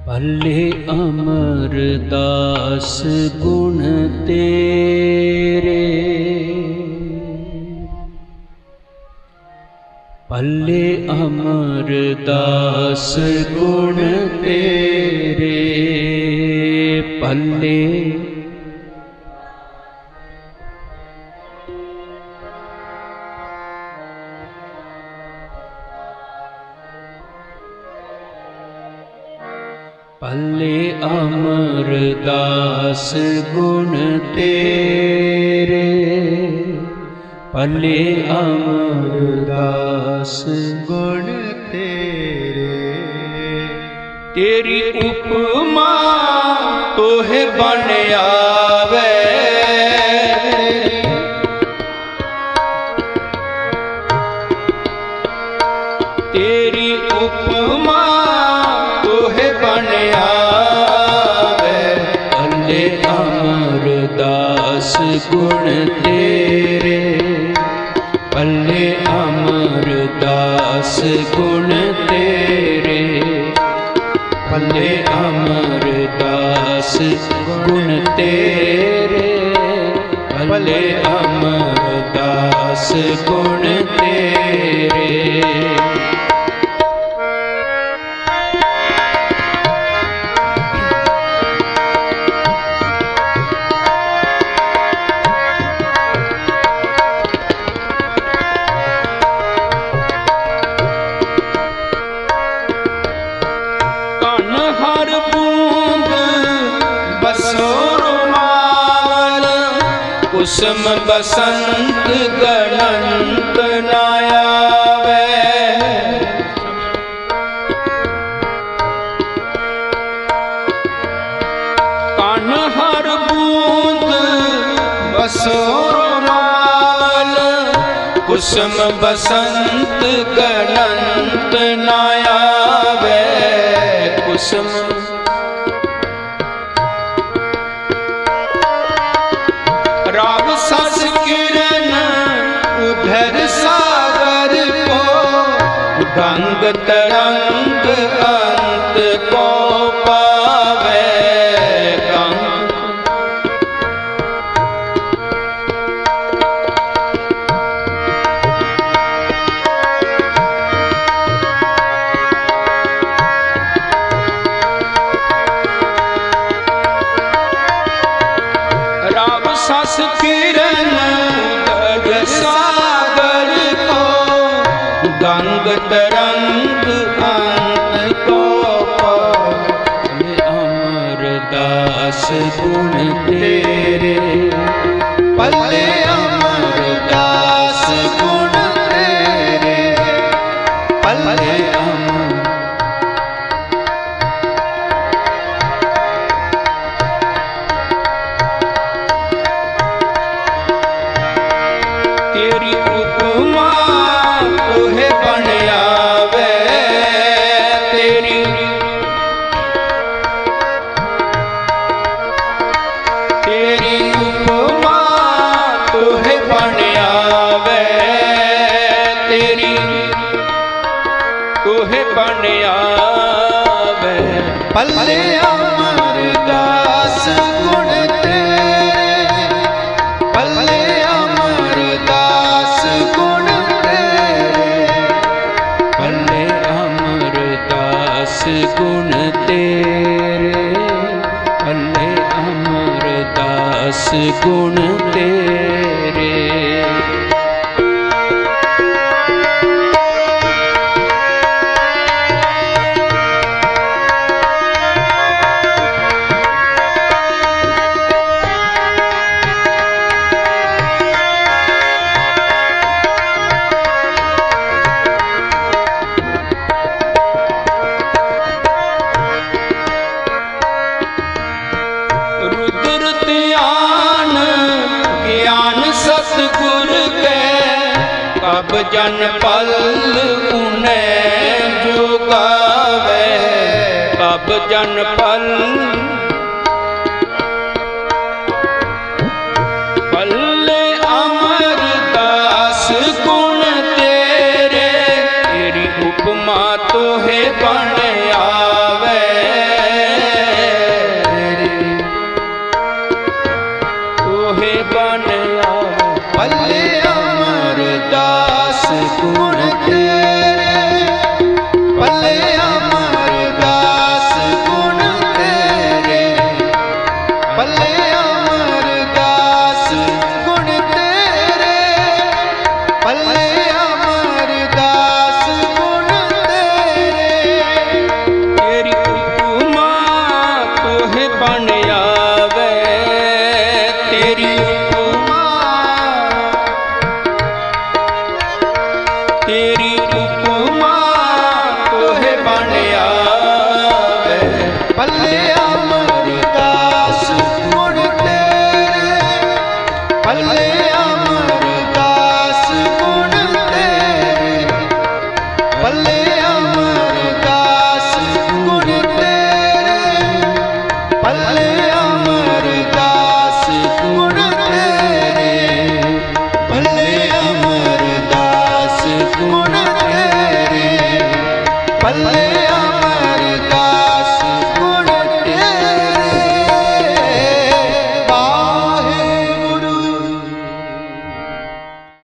पल्ले अमरदास गुण तेरे, पल्ले अमरदास गुण तेरे, पल्ले पल्ले अमरदास गुण तेरे, पल्ले अमरदास गुण तेरे। तेरी उपमा तोहे बन आवे, तेरी उपमा तोहे बन आवे। पल्ले अमरदास गुण तेरे, पल्ले अमरदास गुण तेरे, पल्ले अमरदास गुण तेरे, पल्ले अमरदास गुण तेरे। कुसुम बसंत गणंत न आवे, कान हर बूंद बसो रुमाल, कुसुम बसंत गणंत न आवे। कुसुम राग सस किरण उधर सागर को, गंग तरंग अंत को पावे। राग सस किरण उधर सागर को, गंग तरंग अंत को पावे। अमरदास गुण तेरे, पल्ले अमरदास गुण तेरे, पल्ले तेरी उपमा तोहे बन आवे, तेरी तेरी उपमा तोहे बन आवे, तेरी तोहे बन आवे। पल्ले अमरदास गुण तेरे, पल्ले अमरदास गुण तेरे, पल्ले अमरदास गुण तेरे, पल्ले अमरदास गुण तेरे। रुद्र ध्यान ज्ञान सतगुर के, कब जन पल उन्हें जो गावे। कब जन पल पल्ले अमरदास गुण तेरे, तेरी उपमा तोहे बन आवे। गुण तेरे, पल्ले अमरदास गुण तेरे, पल्ले अमरदास गुण तेरे, पल्ले अमरदास गुण तेरे। तेरी उपमा तोहे बन आवे, तेरी उपमा, तेरी उपमा तोहे बन आवे, पल्ले